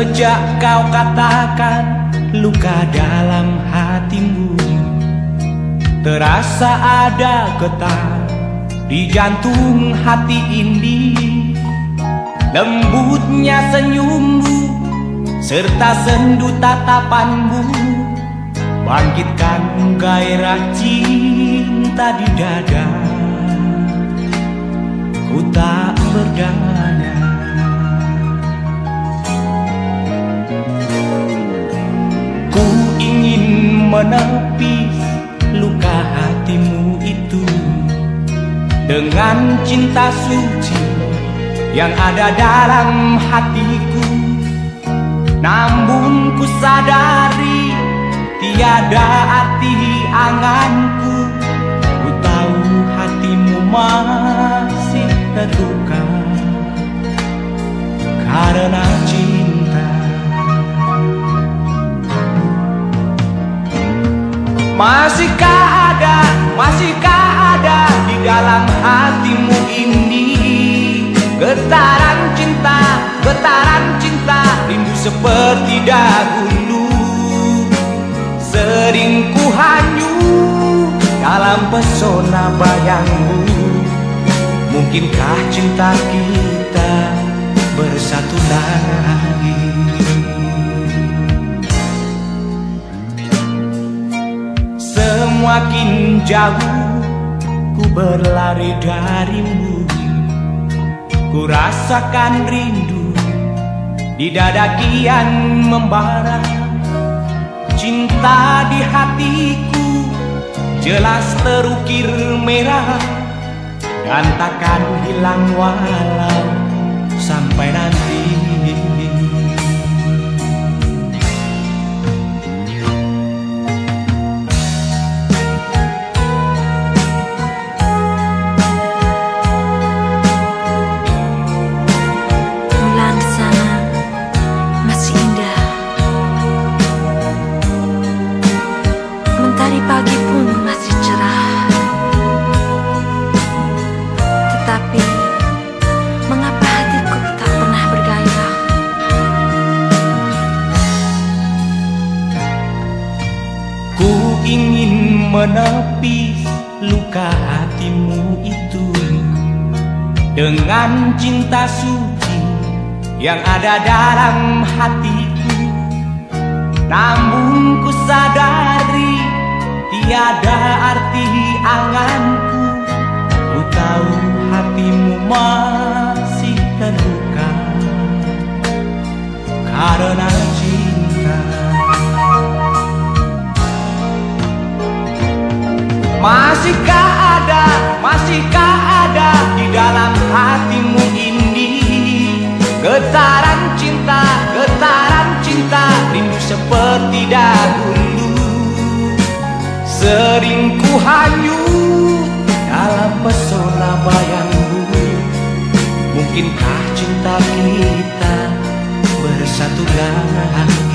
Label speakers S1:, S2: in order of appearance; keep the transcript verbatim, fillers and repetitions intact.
S1: Sejak kau katakan luka dalam hatimu, terasa ada getar di jantung hati ini. Lembutnya senyummu serta sendu tatapanmu bangkitkan gairah cinta di dada. Ku tak berdaya, ku ingin menepis luka hatimu itu dengan cinta suci yang ada dalam hatiku. Namun ku sadari tiada arti anganku. Ku tahu hatimu masih terluka karena cinta. Masihkah ada, masihkah ada di dalam hatimu ini getaran cinta, getaran cinta, rindu seperti dahulu. Sering ku hanyut dalam pesona bayangmu. Mungkinkah cinta kita bersatu lagi? Semakin jauh ku berlari darimu, ku rasakan rindu di dada kian membara. Cinta di hatiku jelas terukir merah dan takkan hilang walau sampai nanti.
S2: Pagi pun masih cerah, tetapi mengapa hatiku tak pernah bergairah?
S1: Ku ingin menepis luka hatimu itu dengan cinta suci yang ada dalam hatiku. Namun ku sadari tiada arti anganku. Ku tahu hatimu masih terluka karena cinta. Masihkah ada, masihkah ada di dalam hatimu ini getaran cinta, getaran cinta, rindu seperti dahulu. Sering ku hanyut dalam pesona bayangmu. Mungkinkah cinta kita bersatu lagi?